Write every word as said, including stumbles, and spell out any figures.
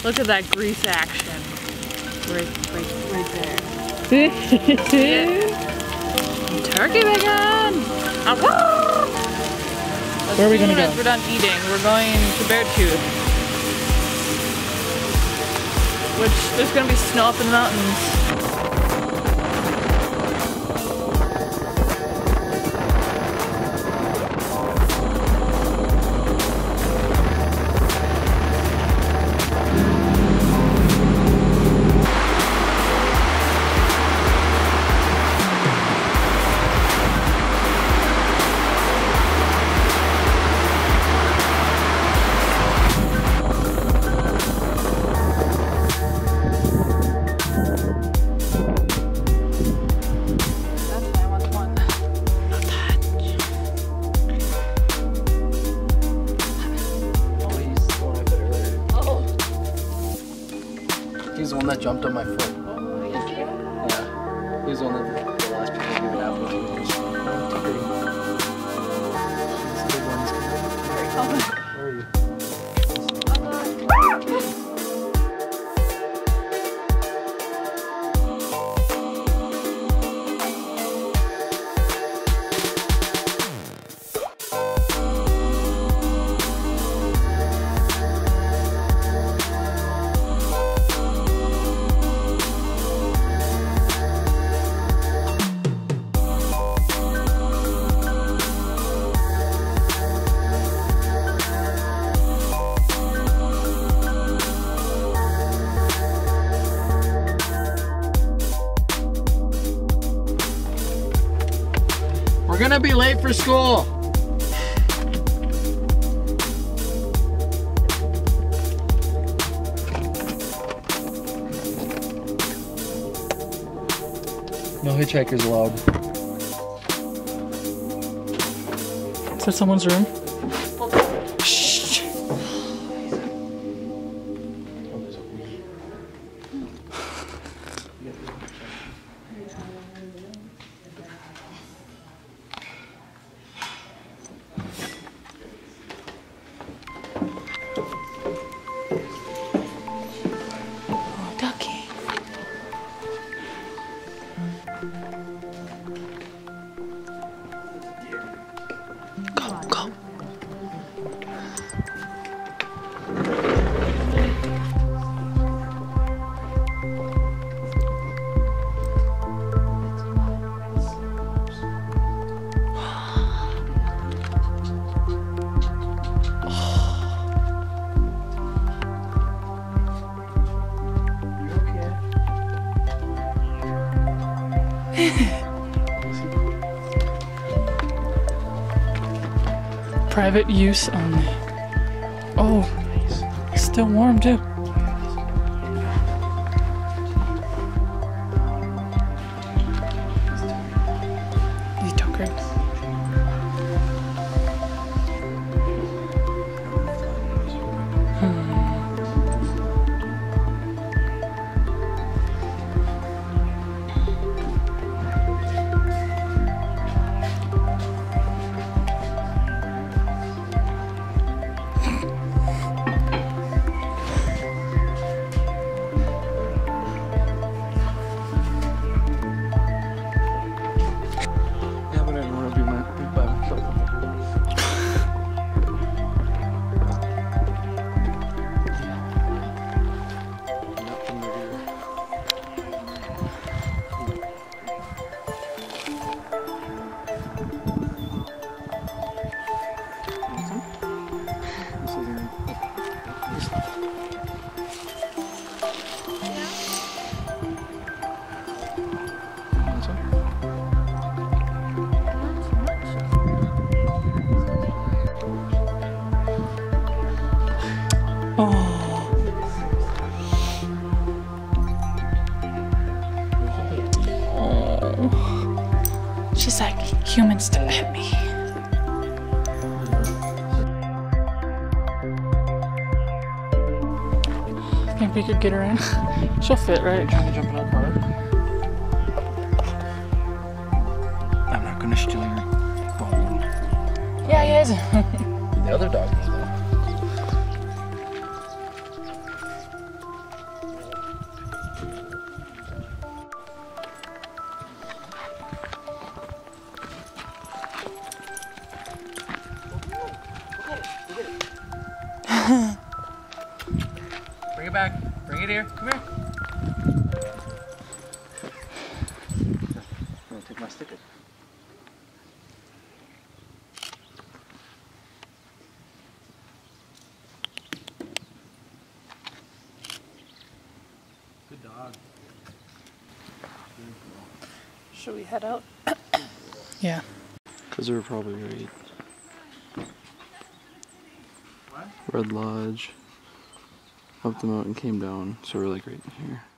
Look at that grease action. Right, right, right there. Turkey bacon! Ah, Where are we gonna go? As we're done eating, we're going to Beartooth. Which, there's gonna be snow up in the mountains. He's the one that jumped on my foot. Oh, yeah. He's the one that the last people gave an apple to. Where are you? We're gonna be late for school. No hitchhikers allowed. Is that someone's room? Shh. Private use only. Oh, still warm too. You tucker. She's like, humans to pet me. Think we could get her in? She'll fit, right? Trying to jump in our car? I'm not gonna steal your bone. Yeah, he is. The other dog is though. Hey there, come here. I'm gonna take my sticker. Good dog. Should we head out? Yeah. Because they were probably right. What? Red Lodge. Up the mountain, came down, so we're like right in here.